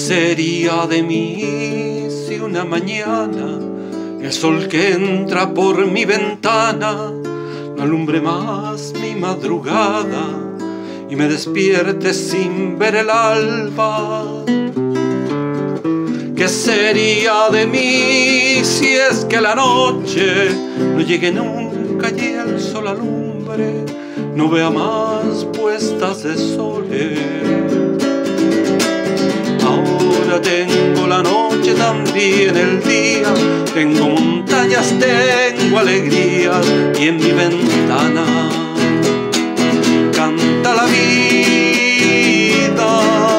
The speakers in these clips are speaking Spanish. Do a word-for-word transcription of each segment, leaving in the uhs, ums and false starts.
sería de mí si una mañana el sol que entra por mi ventana no alumbre más mi madrugada y me despierte sin ver el alba? ¿Qué sería de mí si es que la noche no llegue nunca y el sol alumbre, no vea más puestas de soles? Ahora tengo la noche, también el día, tengo montañas, tengo alegrías, y en mi ventana canta la vida.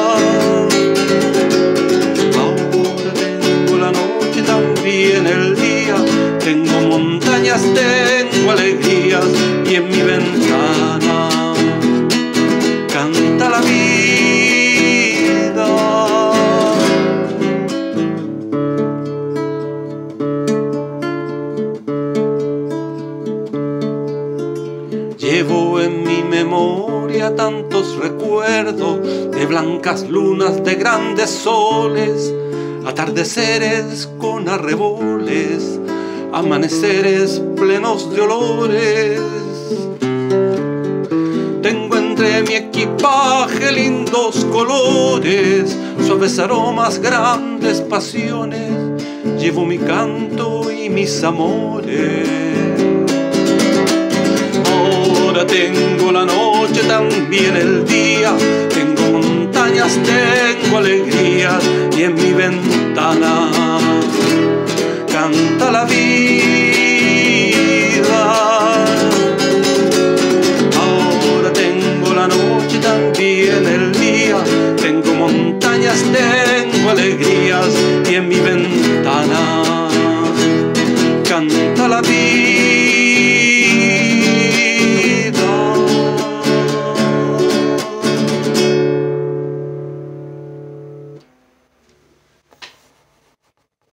Ahora tengo la noche, también el día, tengo montañas, tengo alegrías, y en mi ventana canta la vida. Llevo en mi memoria tantos recuerdos de blancas lunas, de grandes soles, atardeceres con arreboles, amaneceres plenos de olores. Tengo entre mi equipaje lindos colores, suaves aromas, grandes pasiones. Llevo mi canto y mis amores. Ahora tengo la noche, también el día, tengo montañas, tengo alegrías, y en mi ventana canta la vida. Ahora tengo la noche, también el día, tengo montañas, tengo alegrías, y en mi ventana canta la vida.